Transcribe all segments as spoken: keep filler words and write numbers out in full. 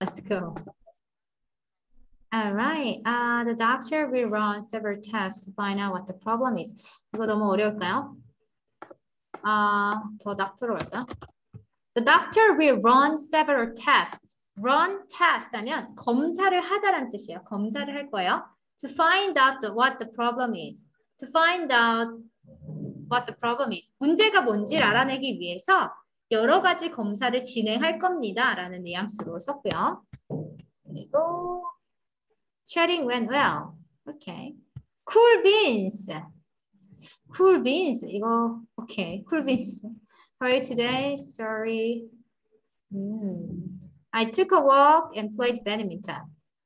Let's go. All right. Uh, the doctor will run several tests to find out what the problem is. 이거 너무 어려울까요? 아, 더 doctor로 갈까요? The doctor will run several tests. Run test 하면 검사를 하다라는 뜻이에요. 검사를 할 거예요. To find out the, what the problem is. To find out what the problem is. 문제가 뭔지를 알아내기 위해서 여러 가지 검사를 진행할 겁니다. 라는 뉘앙스로 썼고요. 그리고 Chatting went well. Okay. Cool beans. Cool beans. 이거 okay. Cool beans. How are you today? Sorry. Mm. I took a walk and played badminton.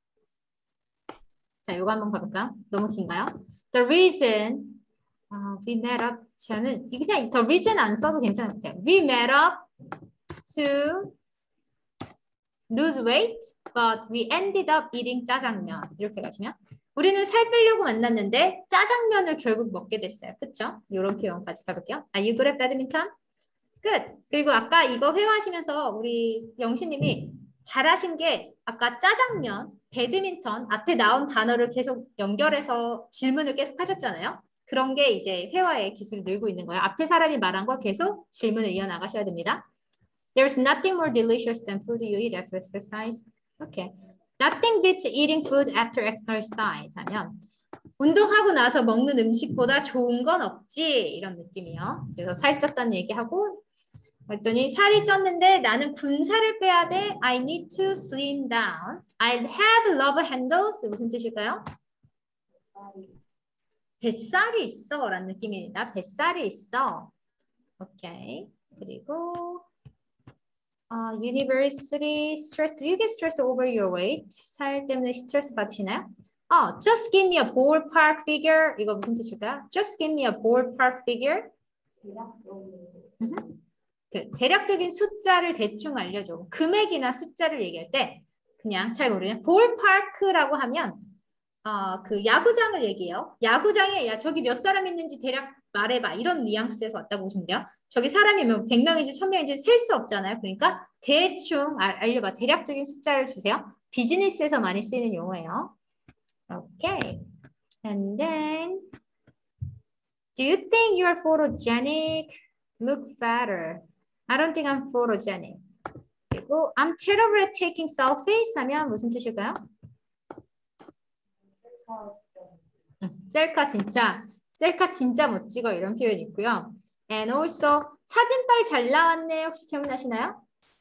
자, 이거 한번 가볼까요? 너무 긴가요? The reason uh, we met up. 저는 그냥 the reason 안 써도 괜찮을 것 같아요. We met up to lose weight, but we ended up eating 짜장면. 이렇게 가시면 우리는 살 빼려고 만났는데 짜장면을 결국 먹게 됐어요. 그쵸? 이런 표현까지 가볼게요. Are you good at badminton? 끝. 그리고 아까 이거 회화하시면서 우리 영신님이 잘하신 게 아까 짜장면, 배드민턴 앞에 나온 단어를 계속 연결해서 질문을 계속 하셨잖아요. 그런 게 이제 회화의 기술이 늘고 있는 거예요. 앞에 사람이 말한 거 계속 질문을 이어나가셔야 됩니다. There's nothing more delicious than food you eat after exercise. Okay. Nothing beats eating food after exercise. 하면 운동하고 나서 먹는 음식보다 좋은 건 없지. 이런 느낌이요. 그래서 살 쪘다는 얘기하고 그랬더니 살이 쪘는데 나는 군살을 빼야 돼. I need to slim down. I have love handles. 무슨 뜻일까요? 뱃살이 있어. 라는 느낌입니다. 뱃살이 있어. 오케이. 그리고 어, university stress. Do you get stressed over your weight? 살 때문에 스트레스 받으시나요? 어, just give me a ballpark figure. 이거 무슨 뜻일까요? Just give me a ballpark figure. 음흠. 그 대략적인 숫자를 대충 알려줘. 금액이나 숫자를 얘기할 때 그냥 잘 모르면 ballpark라고 하면 어, 그 야구장을 얘기해요. 야구장에 야 저기 몇 사람 있는지 대략 말해봐. 이런 뉘앙스에서 왔다고 보시면 돼요. 저기 사람이 백 명인지 천 명인지 셀 수 없잖아요. 그러니까 대충 알, 알려봐. 대략적인 숫자를 주세요. 비즈니스에서 많이 쓰이는 용어예요. Okay. And then do you think you're photogenic? Look fatter. I don't think I'm photogenic. 그리고 I'm terrible at taking selfies 하면 무슨 뜻일까요? 셀카 진짜 셀카 진짜 못 찍어 이런 표현이 있고요. And also 사진빨 잘 나왔네 혹시 기억나시나요?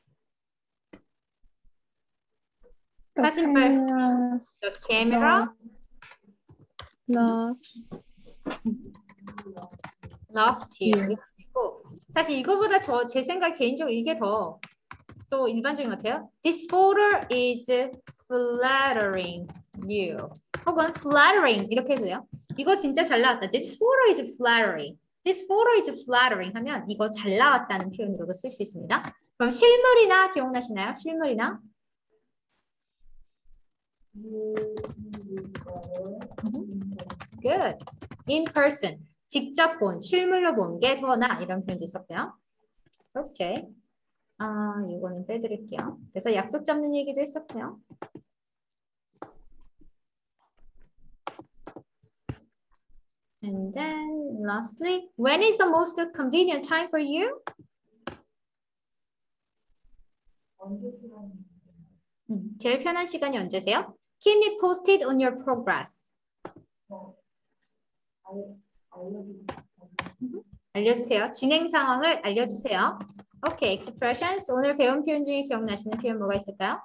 사진빨 the camera loves loves you. 그리고 사실 이거보다 저 제 생각 개인적으로 이게 더 또 일반적인 것 같아요. This photo is flattering you. 혹은 flattering 이렇게 해도 돼요. 이거 진짜 잘 나왔다. This photo is flattering. This photo is flattering 하면 이거 잘 나왔다는 표현으로도 쓸 수 있습니다. 그럼 실물이나 기억나시나요? 실물이나? Good. In person. 직접 본, 실물로 본 게 더 나 이런 표현도 있었고요. 오케이. 아, 이거는 빼드릴게요. 그래서 약속 잡는 얘기도 했었고요. And then lastly, when is the most convenient time for you? 음, 제일 편한 시간이 언제세요? Keep me posted on your progress. 음, 알려주세요. 진행 상황을 알려주세요. 오케이, okay, expressions. 오늘 배운 표현 중에 기억나시는 표현 뭐가 있을까요?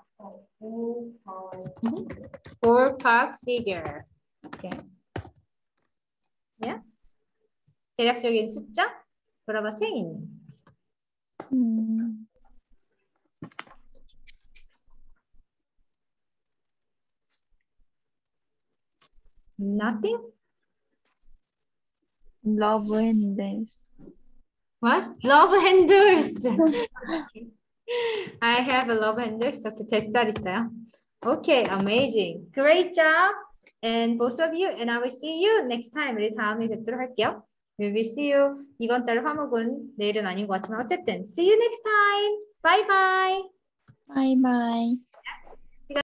음, ballpark figure. 오케이. Okay. Yeah? 대략적인 숫자? 그러면 세인. 음. Nothing? Love handles. What? Love handles. I have a love handles. Okay, 뱃살 있어요. Okay, amazing. Great job. And both of you. And I will see you next time. 우리 다음에 뵙도록 할게요. We will see you. 이번 달 화목은 내일은 아닌 것 같지만 어쨌든 see you next time. Bye bye. Bye bye.